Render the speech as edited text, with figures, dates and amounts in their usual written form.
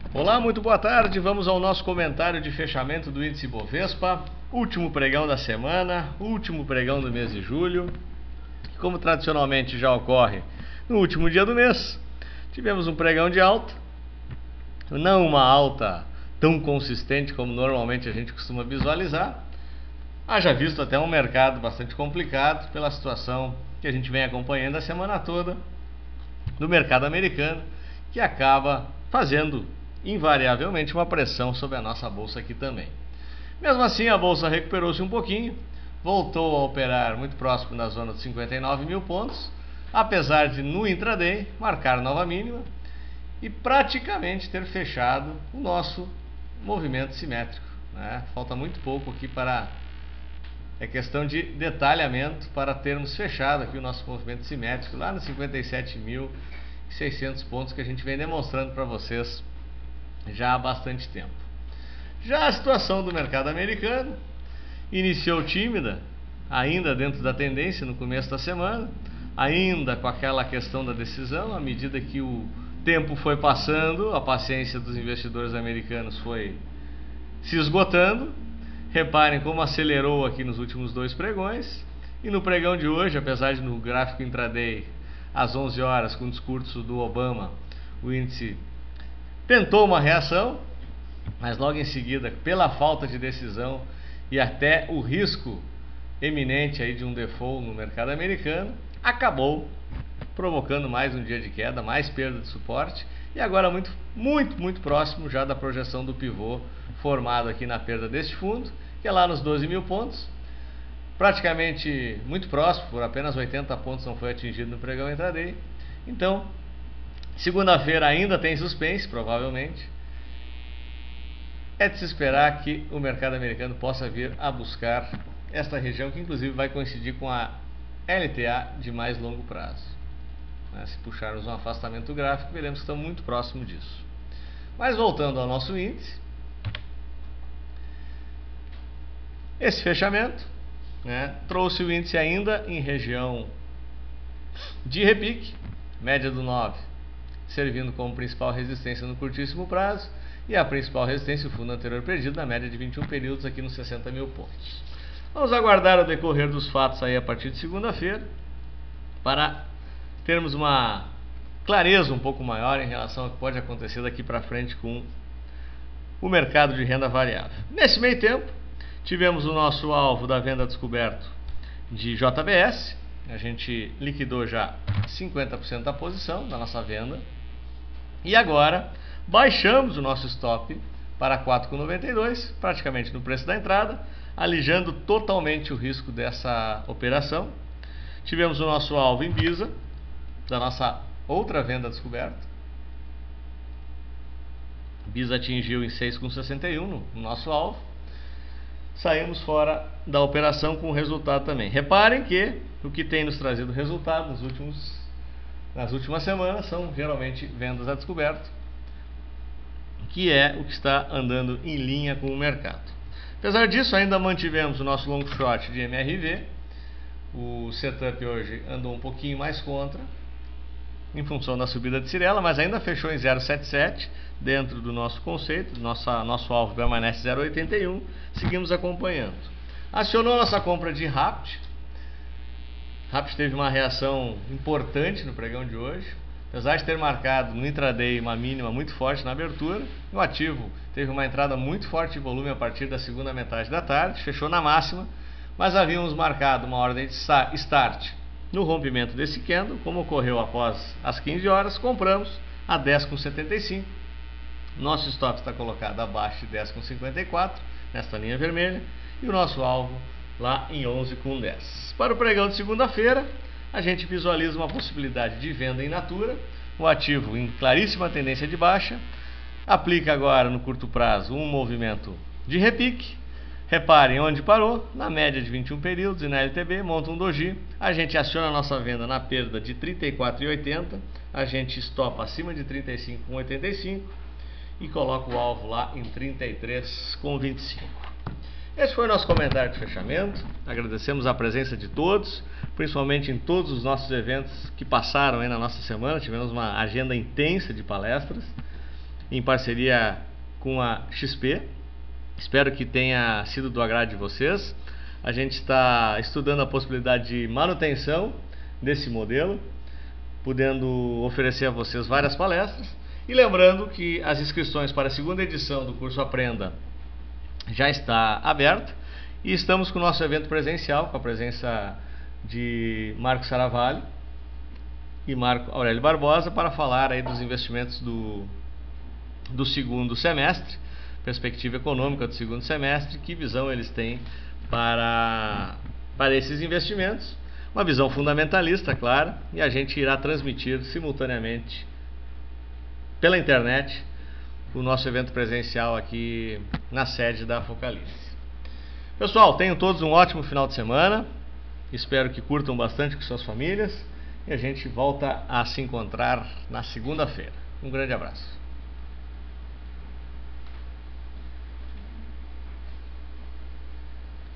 Olá, muito boa tarde. Vamos ao nosso comentário de fechamento do índice Bovespa, último pregão da semana, último pregão do mês de julho. Como tradicionalmente já ocorre no último dia do mês, tivemos um pregão de alta, não uma alta tão consistente como normalmente a gente costuma visualizar. Haja visto até um mercado bastante complicado pela situação que a gente vem acompanhando a semana toda do mercado americano, que acaba fazendo invariavelmente uma pressão sobre a nossa bolsa aqui também. Mesmo assim, a bolsa recuperou-se um pouquinho, voltou a operar muito próximo da zona dos 59 mil pontos, apesar de no intraday marcar nova mínima e praticamente ter fechado o nosso movimento simétrico, né? Falta muito pouco aqui para... É questão de detalhamento para termos fechado aqui o nosso movimento simétrico lá nos 57.600 pontos que a gente vem demonstrando para vocês já há bastante tempo. Já a situação do mercado americano iniciou tímida, ainda dentro da tendência no começo da semana, ainda com aquela questão da decisão. À medida que o tempo foi passando, a paciência dos investidores americanos foi se esgotando. Reparem como acelerou aqui nos últimos dois pregões. E no pregão de hoje, apesar de no gráfico intraday às 11 horas, com o discurso do Obama, o índice tentou uma reação, mas logo em seguida, pela falta de decisão e até o risco eminente aí de um default no mercado americano, acabou provocando mais um dia de queda, mais perda de suporte, e agora muito próximo já da projeção do pivô formado aqui na perda deste fundo, que é lá nos 12 mil pontos, praticamente muito próximo, por apenas 80 pontos não foi atingido no pregão intraday. Então, segunda-feira ainda tem suspense, provavelmente. É de se esperar que o mercado americano possa vir a buscar esta região, que inclusive vai coincidir com a LTA de mais longo prazo. Se puxarmos um afastamento gráfico, veremos que estamos muito próximo disso. Mas voltando ao nosso índice, esse fechamento, trouxe o índice ainda em região de repique, média do 9, servindo como principal resistência no curtíssimo prazo, e a principal resistência, o fundo anterior perdido, na média de 21 períodos aqui nos 60 mil pontos. Vamos aguardar o decorrer dos fatos aí a partir de segunda-feira, para termos uma clareza um pouco maior em relação ao que pode acontecer daqui para frente com o mercado de renda variável. Nesse meio tempo, tivemos o nosso alvo da venda descoberto de JBS. A gente liquidou já 50% da posição da nossa venda. E agora baixamos o nosso stop para 4,92, praticamente no preço da entrada, alijando totalmente o risco dessa operação. Tivemos o nosso alvo em Visa, da nossa outra venda descoberta. Visa atingiu em 6,61 no nosso alvo. Saímos fora da operação com o resultado também. Reparem que o que tem nos trazido resultado nas últimas semanas são geralmente vendas a descoberto, que é o que está andando em linha com o mercado. Apesar disso, ainda mantivemos o nosso long short de MRV. O setup hoje andou um pouquinho mais contra, em função da subida de Cirela, mas ainda fechou em 0,77 dentro do nosso conceito. Nosso alvo permanece 0,81. Seguimos acompanhando. Acionou nossa compra de Rapt. Rapt teve uma reação importante no pregão de hoje, apesar de ter marcado no intraday uma mínima muito forte na abertura. O ativo teve uma entrada muito forte de volume a partir da segunda metade da tarde, fechou na máxima, mas havíamos marcado uma ordem de start no rompimento desse candle. Como ocorreu após as 15 horas, compramos a 10,75. Nosso stop está colocado abaixo de 10,54, nesta linha vermelha, e o nosso alvo lá em 11,10. Para o pregão de segunda-feira, a gente visualiza uma possibilidade de venda in natura, o ativo em claríssima tendência de baixa, aplica agora no curto prazo um movimento de repique. Reparem onde parou, na média de 21 períodos e na LTB, monta um doji. A gente aciona a nossa venda na perda de 34,80, a gente estopa acima de 35,85 e coloca o alvo lá em 33,25. Esse foi o nosso comentário de fechamento. Agradecemos a presença de todos, principalmente em todos os nossos eventos que passaram aí na nossa semana. Tivemos uma agenda intensa de palestras. em parceria com a XP. Espero que tenha sido do agrado de vocês. A gente está estudando a possibilidade de manutenção desse modelo, podendo oferecer a vocês várias palestras. E lembrando que as inscrições para a segunda edição do curso Aprenda já está aberta. E estamos com o nosso evento presencial, com a presença de Marco Saravalho e Marco Aurélio Barbosa, para falar aí dos investimentos do segundo semestre, perspectiva econômica do segundo semestre, que visão eles têm para esses investimentos. Uma visão fundamentalista, claro, e a gente irá transmitir simultaneamente pela internet o nosso evento presencial aqui na sede da Focalice. Pessoal, tenham todos um ótimo final de semana. Espero que curtam bastante com suas famílias. E a gente volta a se encontrar na segunda-feira. Um grande abraço.